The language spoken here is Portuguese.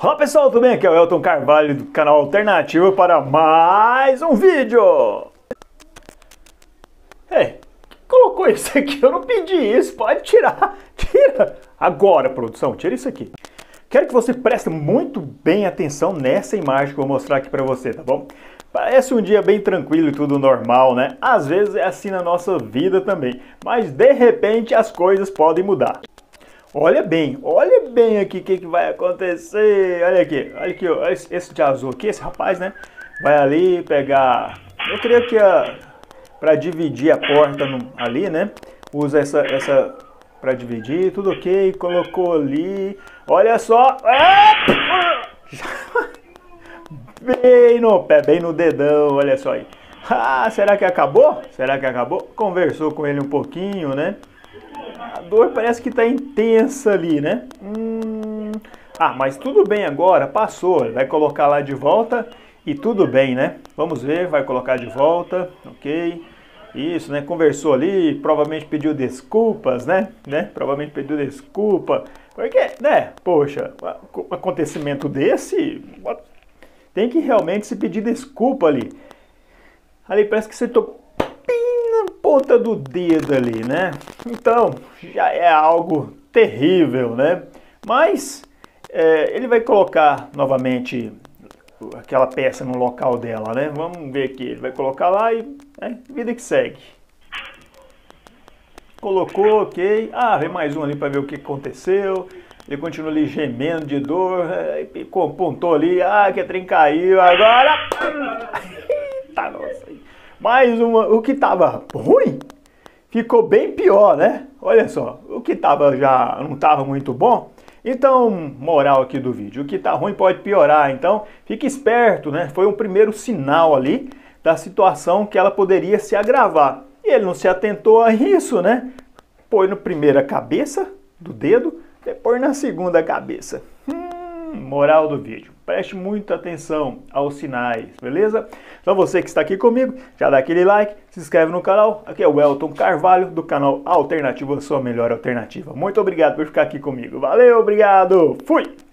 Olá pessoal, tudo bem? Aqui é o Elton Carvalho do canal Alternativo para mais um vídeo. Ei, colocou isso aqui? Eu não pedi isso, pode tirar. Tira! Agora, produção, tira isso aqui. Quero que você preste muito bem atenção nessa imagem que eu vou mostrar aqui para você, tá bom? Parece um dia bem tranquilo e tudo normal, né? Às vezes é assim na nossa vida também, mas de repente as coisas podem mudar. Olha bem aqui o que vai acontecer. Olha aqui, ó, esse de azul aqui, esse rapaz, né? Vai ali pegar, eu creio que para dividir a porta ali, né? Usa essa para dividir, tudo ok, colocou ali. Olha só, bem no pé, bem no dedão, olha só aí. Ah, será que acabou? Será que acabou? Conversou com ele um pouquinho, né? A dor parece que está intensa ali, né? Ah, mas tudo bem agora, passou. Ele vai colocar lá de volta e tudo bem, né? Vamos ver, vai colocar de volta, ok. Isso, né? Conversou ali, provavelmente pediu desculpas, né? Provavelmente pediu desculpa. Porque, né? Poxa, um acontecimento desse, tem que realmente se pedir desculpa ali. Ali parece que você tocou ponta do dedo ali, né? Então, já é algo terrível, né? Mas ele vai colocar novamente aquela peça no local dela, né? Vamos ver aqui, ele vai colocar lá e vida que segue. Colocou, ok. Ah, vem mais um ali para ver o que aconteceu. Ele continua ali gemendo de dor, apontou ali, que a trem caiu, agora... Eita, nossa. Mais uma, o que estava ruim ficou bem pior, né? Olha só, o que já não estava muito bom. Então, moral aqui do vídeo, o que está ruim pode piorar, então fique esperto, né? Foi um primeiro sinal ali da situação que ela poderia se agravar. E ele não se atentou a isso, né? Põe na primeira cabeça do dedo, depois na segunda cabeça. Moral do vídeo, preste muita atenção aos sinais, beleza? Então você que está aqui comigo, já dá aquele like, se inscreve no canal. Aqui é o Elton Carvalho do canal Alternativo, a sua melhor alternativa. Muito obrigado por ficar aqui comigo, valeu, obrigado, fui!